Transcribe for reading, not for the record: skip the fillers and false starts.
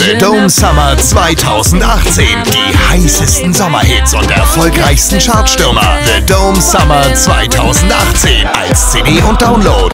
The Dome Summer 2018. Die heißesten Sommerhits und erfolgreichsten Chartstürmer. The Dome Summer 2018. Als CD und Download.